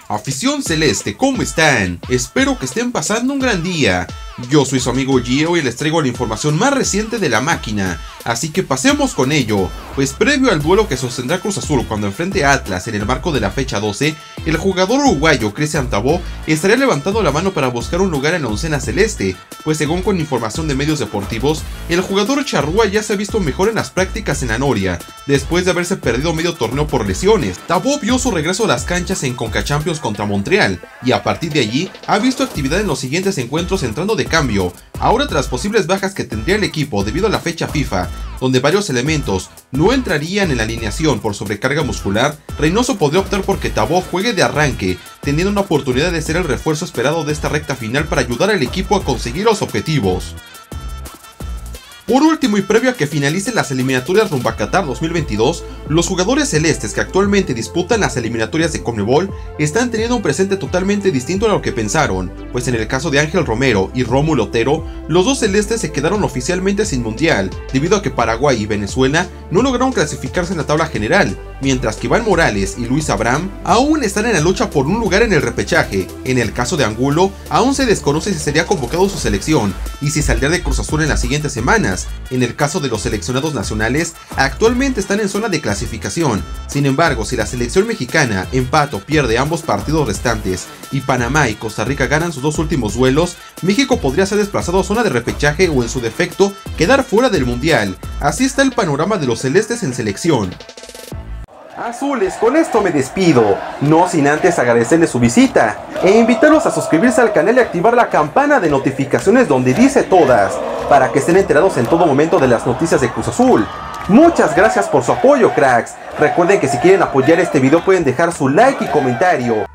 Afición celeste, ¿cómo están? Espero que estén pasando un gran día. Yo soy su amigo Gio y les traigo la información más reciente de la máquina, así que pasemos con ello. Pues previo al duelo que sostendrá Cruz Azul cuando enfrente a Atlas en el marco de la fecha 12, el jugador uruguayo Cristian Tabó estaría levantando la mano para buscar un lugar en la oncena celeste, pues según con información de medios deportivos, el jugador charrúa ya se ha visto mejor en las prácticas en la Noria, después de haberse perdido medio torneo por lesiones. Tabó vio su regreso a las canchas en Conca Champions contra Montreal, y a partir de allí ha visto actividad en los siguientes encuentros entrando de cambio, ahora tras posibles bajas que tendría el equipo debido a la fecha FIFA, donde varios elementos no entrarían en la alineación por sobrecarga muscular. Reynoso podría optar por que Tabó juegue de arranque, teniendo una oportunidad de ser el refuerzo esperado de esta recta final para ayudar al equipo a conseguir los objetivos. Por último y previo a que finalicen las eliminatorias rumbo a Qatar 2022, los jugadores celestes que actualmente disputan las eliminatorias de Conmebol están teniendo un presente totalmente distinto a lo que pensaron, pues en el caso de Ángel Romero y Rómulo Otero, los dos celestes se quedaron oficialmente sin mundial, debido a que Paraguay y Venezuela no lograron clasificarse en la tabla general, mientras que Iván Morales y Luis Abraham aún están en la lucha por un lugar en el repechaje. En el caso de Angulo, aún se desconoce si sería convocado su selección y si saldrá de Cruz Azul en las siguientes semanas. En el caso de los seleccionados nacionales, actualmente están en zona de clasificación. Sin embargo, si la selección mexicana empata o pierde ambos partidos restantes y Panamá y Costa Rica ganan sus dos últimos duelos, México podría ser desplazado a zona de repechaje o en su defecto quedar fuera del mundial. Así está el panorama de los celestes en selección. Azules, con esto me despido, no sin antes agradecerles su visita e invitarlos a suscribirse al canal y activar la campana de notificaciones donde dice todas, para que estén enterados en todo momento de las noticias de Cruz Azul. Muchas gracias por su apoyo, cracks. Recuerden que si quieren apoyar este video pueden dejar su like y comentario.